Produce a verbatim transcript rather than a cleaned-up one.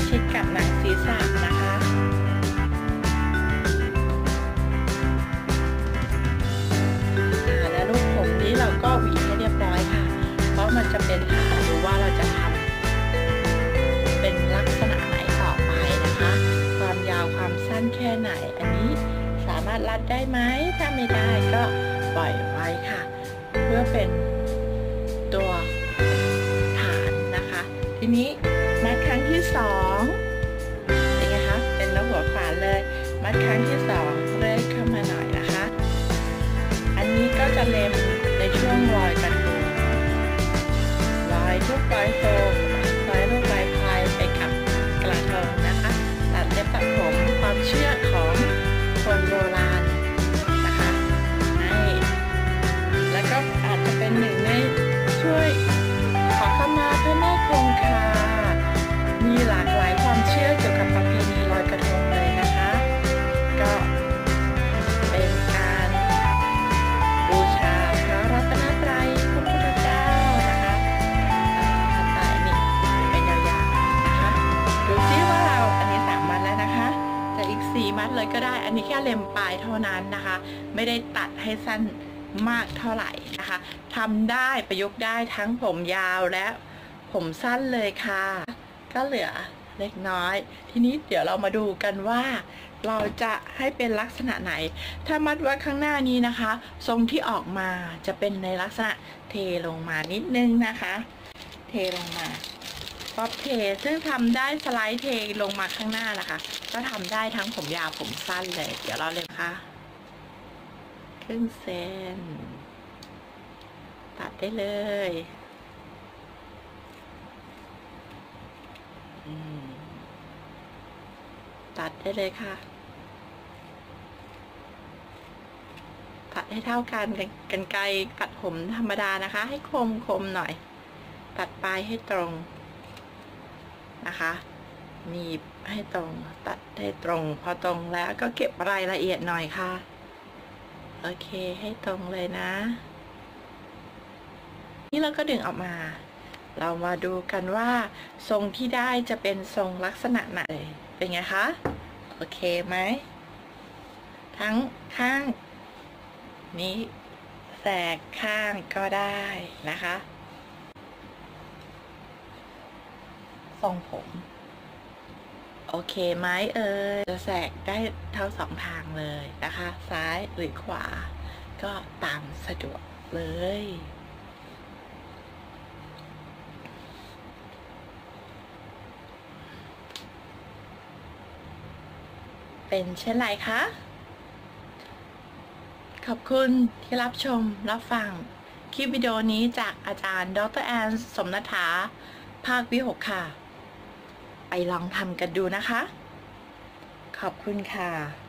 ชิดกับหนังศีรษะนะคะและลูกผมนี้เราก็หวีให้เรียบร้อยค่ะเพราะมันจะเป็นฐานหรือว่าเราจะทำเป็นลักษณะไหนต่อไปนะคะความยาวความสั้นแค่ไหนอันนี้สามารถรัดได้ไหมถ้าไม่ได้ก็ปล่อยไว้ค่ะเพื่อเป็นตัวฐานนะคะทีนี้มัดครั้งที่สองเป็นไงคะเป็นแล้วหัวขวานเลยมัดครั้งที่สองเลื่อยเข้ามาหน่อยนะคะอันนี้ก็จะเล็มในช่วงรอยกระทงรอยทุกรอยโฟมรอยลูกรอยพายไปกับกระทงนะคะตัดเล็บตัดผมความเชื่อของคนโบราณนะคะให้แล้วก็อาจจะเป็นหนึ่งในช่วยขอขมาพระแม่คงคามีหลากหลายความเชื่อเกี่ยวกับประเพณีลอยกระทงเลยนะคะก็เป็นการบูชาพระรัตนตรัยพระพุทธเจ้านะคะตายนี่เป็นยาวๆนะคะดูซิว่าเราอันนี้สามมัดแล้วนะคะจะอีกสี่มัดเลยก็ได้อันนี้แค่เล็มปลายเท่านั้นนะคะไม่ได้ตัดให้สั้นมากเท่าไหร่นะคะทำได้ประยุกต์ได้ทั้งผมยาวและผมสั้นเลยค่ะก็เหลือเล็กน้อยทีนี้เดี๋ยวเรามาดูกันว่าเราจะให้เป็นลักษณะไหนถ้ามัดไว้ข้างหน้านี้นะคะทรงที่ออกมาจะเป็นในลักษณะเทลงมานิดนึงนะคะเทลงมาป๊อปเทซึ่งทำได้สไลด์เทลงมาข้างหน้านะคะก็ทำได้ทั้งผมยาวผมสั้นเลยเดี๋ยวเราเลยค่ะครึ่งเซนตัดได้เลยตัดได้เลยค่ะตัดให้เท่ากันกรรไกรตัดผมธรรมดานะคะให้คมคมหน่อยตัดปลายให้ตรงนะคะหนีบให้ตรงตัดให้ตรงพอตรงแล้วก็เก็บรายละเอียดหน่อยค่ะโอเคให้ตรงเลยนะนี่เราก็ดึงออกมาเรามาดูกันว่าทรงที่ได้จะเป็นทรงลักษณะไหนเป็นไงคะโอเคไหมทั้งข้างนี้แสกข้างก็ได้นะคะทรงผมโอเคไหมเออจะแสกได้เท่าสองทางเลยนะคะซ้ายหรือขวาก็ตามสะดวกเลยเป็นเช่นไรคะขอบคุณที่รับชมรับฟังคลิปวิดีโอนี้จากอาจารย์ดร.แอนสมณฐาภาควิหกค่ะไปลองทำกันดูนะคะขอบคุณค่ะ